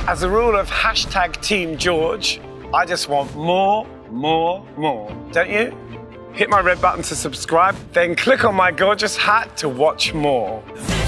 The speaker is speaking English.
As a rule of hashtag Team George, I just want more. Don't you? Hit my red button to subscribe, then click on my gorgeous hat to watch more.